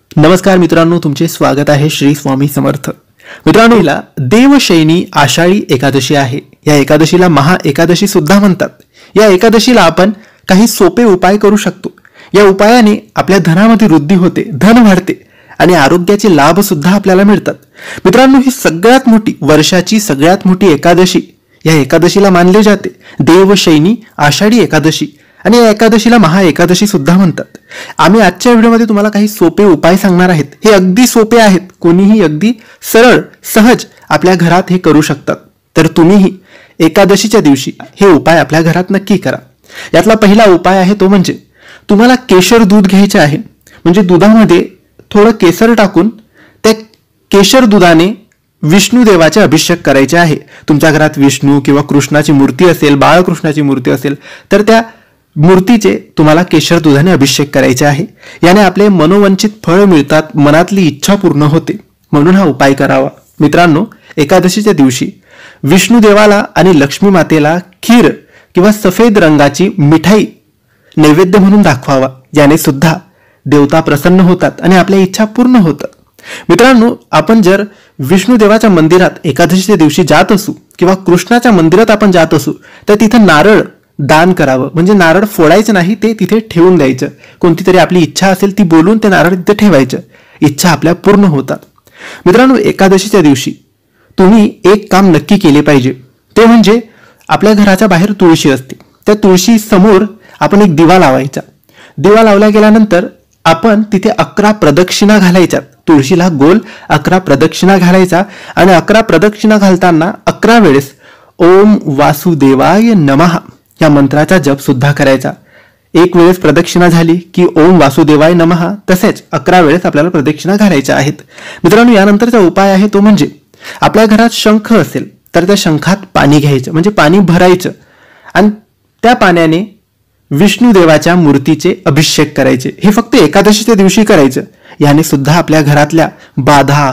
नमस्कार मित्रांनो, तुमचे स्वागत आहे श्री स्वामी समर्थ. मित्रांनो, हिला देवशयनी आषाढी एकादशी आहे. या एकादशीला महा एकादशी सुद्धा म्हणतात. या एकादशीला आपण काही सोपे उपाय करू शकतो. या उपायाने आपल्या धनामध्ये वृद्धी होते, धन वाढते आणि आरोग्याचे लाभ सुद्धा आपल्याला मिळतात. मित्रांनो, ही सगळ्यात मोठी, वर्षाची सगळ्यात मोठी एकादशी या एकादशीला मानले जाते देवशयनी आषाढी एकादशी, आणि या एकादशीला महा एकादशी सुद्धा म्हणतात. आम्ही आजच्या व्हिडिओमध्ये तुम्हाला काही सोपे उपाय सांगणार आहेत. हे अगदी सोपे आहेत, कोणीही अगदी सरळ सहज आपल्या घरात हे करू शकतात. तर तुम्हीही एकादशीच्या दिवशी हे उपाय आपल्या घरात नक्की करा. यातला पहिला उपाय आहे तो म्हणजे तुम्हाला केशर दूध घ्यायचे आहे. म्हणजे दुधामध्ये थोडं केसर टाकून त्या केशर दुधाने विष्णू देवाचे अभिषेक करायचे आहे. तुमच्या घरात विष्णू किंवा कृष्णाची मूर्ती असेल, बाळकृष्णाची मूर्ती असेल, तर त्या मूर्तीचे तुम्हाला केशर दुधाने अभिषेक करायचे आहे. याने आपले मनोवंचित फळ मिळतात, मनातली इच्छा पूर्ण होते, म्हणून हा उपाय करावा. मित्रांनो, एकादशीच्या दिवशी विष्णू देवाला आणि लक्ष्मी मातेला खीर किंवा सफेद रंगाची मिठाई नैवेद्य म्हणून दाखवावा. याने सुद्धा देवता प्रसन्न होतात आणि आपल्या इच्छा पूर्ण होतात. मित्रांनो, आपण जर विष्णू देवाच्या मंदिरात एकादशीच्या दिवशी जात असू किंवा कृष्णाच्या मंदिरात आपण जात असू, तर तिथं नारळ दान करावं. म्हणजे नारळ फोडायचं नाही, ते तिथे ठेवून द्यायचं. कोणती तरी आपली इच्छा असेल ती बोलून ते नारळ तिथे ठेवायचं. इच्छा आपल्या पूर्ण होतात. मित्रांनो, एकादशीच्या दिवशी तुम्ही एक काम नक्की केले पाहिजे. ते म्हणजे आपल्या घराच्या बाहेर तुळशी असते, त्या तुळशी समोर आपण एक दिवा लावायचा. दिवा लावला गेल्यानंतर आपण तिथे 11 प्रदक्षिणा घालायच्या. तुळशीला गोल 11 प्रदक्षिणा घालायचा आणि 11 प्रदक्षिणा घालताना 11 वेळेस ओम वासुदेवाय नमः या मंत्राचा जप सुद्धा करायचा. एक वेळेस प्रदक्षिणा झाली की ओम वासुदेवाय नमः, तसेच 11 वेळेस आपल्याला प्रदक्षिणा घालायच्या आहेत. मित्रांनो, यानंतरचा उपाय आहे तो म्हणजे आपल्या घरात शंख असेल तर त्या शंखात पाणी घ्यायचं, म्हणजे पाणी भरायचं आणि त्या पाण्याने विष्णू देवाच्या मूर्तीचे अभिषेक करायचे. हे फक्त एकादशीच्या दिवशी करायचं. याने सुद्धा आपल्या घरातल्या बाधा,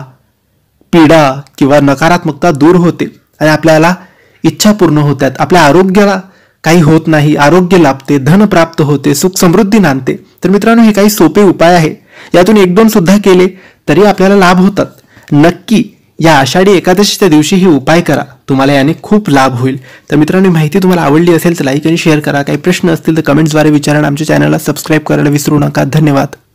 पीडा किंवा नकारात्मकता दूर होते आणि आपल्याला इच्छा पूर्ण होतात. आपल्या आरोग्याला काही होत नाही, आरोग्य लाभते, धन प्राप्त होते, सुख समृद्धी नांदते. तर मित्रांनो, हे काही सोपे उपाय आहे. यातून 1-2 सुद्धा केले तरी आपल्याला लाभ होतात. नक्की या आषाढी एकादशीच्या दिवशी हे उपाय करा, तुम्हाला याने खूप लाभ होईल. तर मित्रांनो, माहिती तुम्हाला आवडली असेल तर लाईक आणि शेअर करा. काही प्रश्न असतील तर कमेंट्सद्वारे विचारा. आमच्या चॅनलला सबस्क्राईब करायला विसरू नका. धन्यवाद.